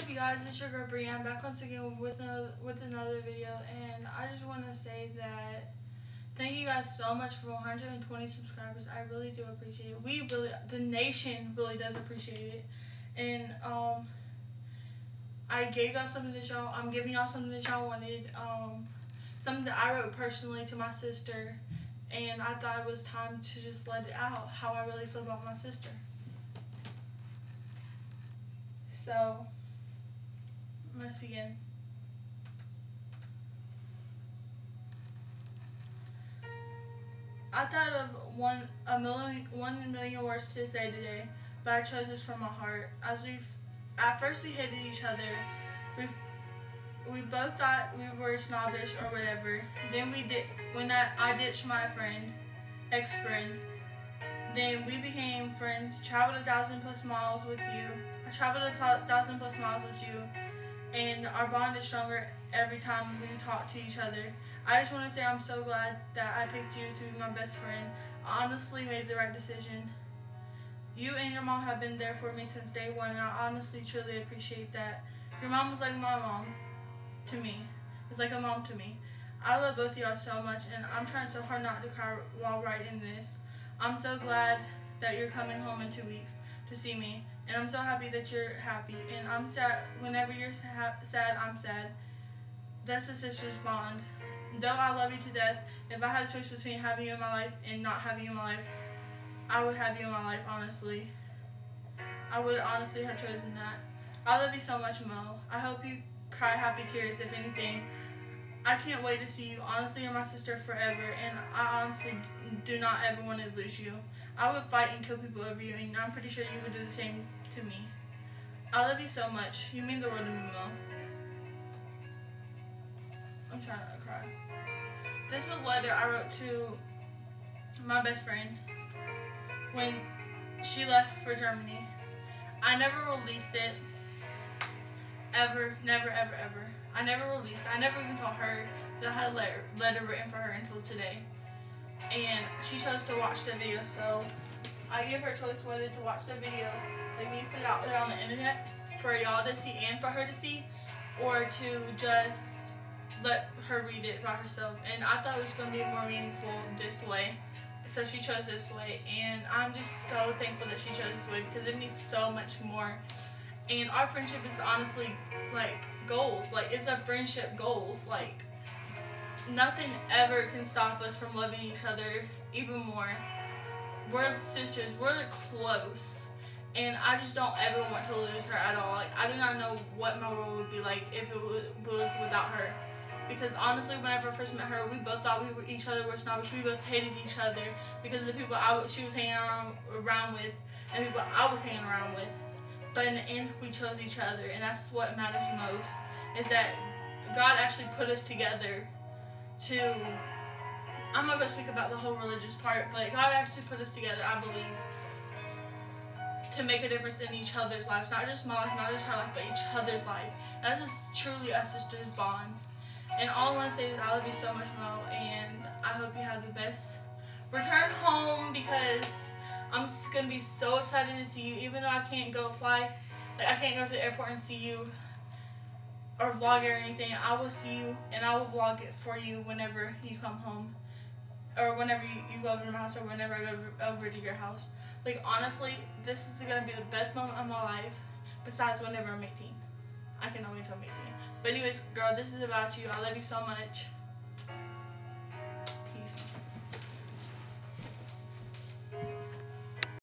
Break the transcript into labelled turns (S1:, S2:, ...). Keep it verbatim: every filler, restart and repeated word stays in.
S1: What's up, you guys? It's your girl Brianne back once again with another, with another video, and I just want to say that thank you guys so much for one hundred twenty subscribers. I really do appreciate it. We really, the nation really does appreciate it, and um, I gave y'all something that y'all, I'm giving y'all something that y'all wanted, um, something that I wrote personally to my sister, and I thought it was time to just let it out how I really feel about my sister. So, let's begin. I thought of one a million one million words to say today, but I chose this from my heart. As we, at first we hated each other. We we both thought we were snobbish or whatever. Then we did when I, I ditched my friend, ex-friend. Then we became friends. Traveled a thousand plus miles with you. I traveled a thousand plus miles with you. And our bond is stronger every time we talk to each other. I just want to say I'm so glad that I picked you to be my best friend. I honestly made the right decision. You and your mom have been there for me since day one, and I honestly truly appreciate that. Your mom was like my mom to me. It's like a mom to me. I love both of y'all so much, and I'm trying so hard not to cry while writing this. I'm so glad that you're coming home in two weeks to see me. And I'm so happy that you're happy. And I'm sad. Whenever you're sad, I'm sad. That's a sister's bond. Though I love you to death, if I had a choice between having you in my life and not having you in my life, I would have you in my life, honestly. I would honestly have chosen that. I love you so much, Mo. I hope you cry happy tears, if anything. I can't wait to see you. Honestly, you're my sister forever, and I honestly do not ever want to lose you. I would fight and kill people over you, and I'm pretty sure you would do the same to me. I love you so much. You mean the world to me, Mo. I'm trying not to cry. This is a letter I wrote to my best friend when she left for Germany. I never released it. Ever, never, ever, ever. I never released it. I never even told her that I had a letter, letter written for her until today. And she chose to watch the video, so I gave her a choice whether to watch the video, like me put it out there on the internet for y'all to see and for her to see, or to just let her read it by herself. And I thought it was going to be more meaningful this way, so she chose this way. And I'm just so thankful that she chose this way because it means so much more. And our friendship is honestly like goals. Like, it's a friendship goals. Like, nothing ever can stop us from loving each other even more. We're sisters. We're close. And I just don't ever want to lose her at all. Like, I do not know what my world would be like if it was without her. Because honestly, whenever I first met her, we both thought we were each other were snobbish. We both hated each other because of the people I she was hanging around, around with and people I was hanging around with. But in the end, we chose each other, and that's what matters most. Is that God actually put us together to, I'm not going to speak about the whole religious part, but God actually put us together, I believe, to make a difference in each other's lives. Not just my life, not just her life, but each other's life. That's just truly a sister's bond. And all I want to say is I love you so much, Mo, and I hope you have the best return home, because I'm just going to be so excited to see you, even though I can't go fly, like I can't go to the airport and see you or vlog it or anything. I will see you, and I will vlog it for you whenever you come home, or whenever you, you go over to my house, or whenever I go over to your house. Like, honestly, this is going to be the best moment of my life, besides whenever I'm eighteen. I cannot wait till I'm eighteen. But anyways, girl, this is about you. I love you so much.